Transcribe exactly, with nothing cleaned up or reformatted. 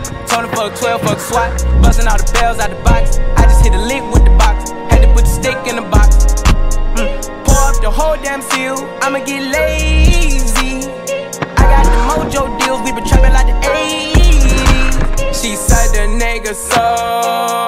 Told him fuck twelve, fuck SWAT. Busting all the bells out the box. I just hit a lick with the box. Had to put the stick in the box. Mm. Pour up the whole damn seal. I'ma get lazy. I got the mojo deals. We been trapping like the eighties. She said the nigga so